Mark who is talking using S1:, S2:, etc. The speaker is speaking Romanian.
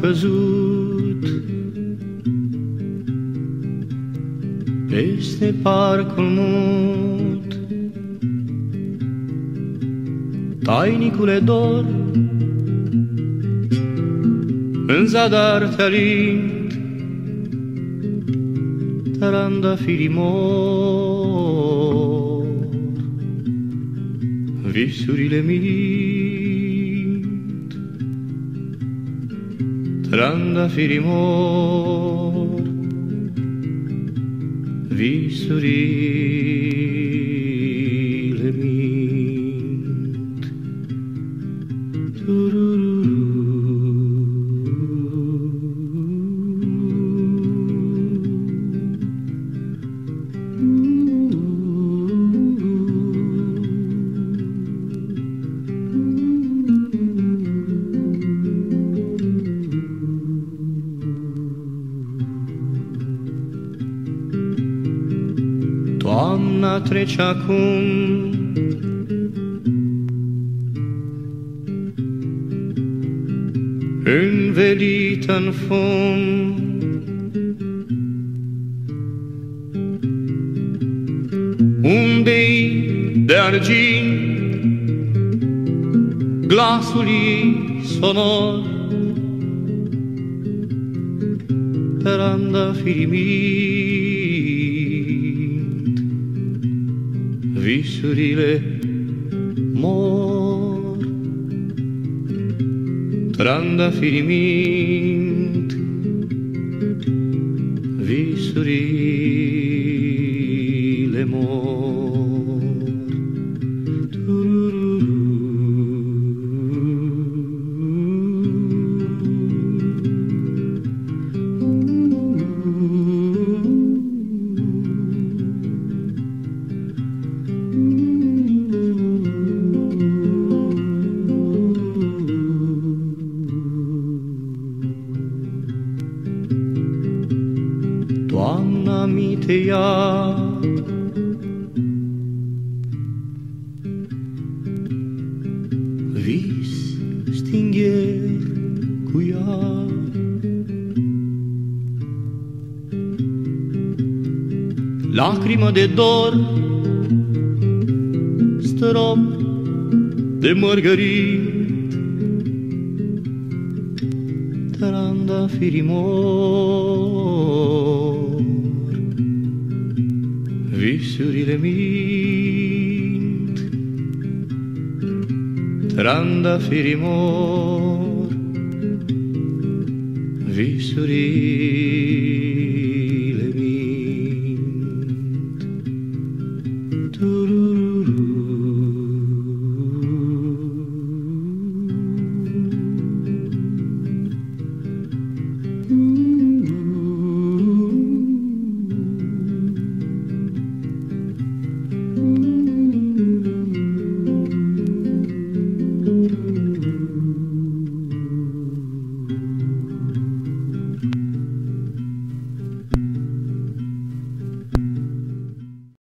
S1: căzut peste parcul mut. Tainicule dor, în zadar te alind, trandafirii mor, visurile mint. Trandafirii mor, visurile mint. Toamna trece acum, învelită în fum. Unde-i de argint glasul ei sonor, trandafirii mint, visurile mor. Trandafirii mint, visurile mor. Toamna mi te ia, vis stingher cu ea. Lacrimă de dor, strop de mărgărit, trandafirii mor, visurile mint. Trandafirii mor, visurile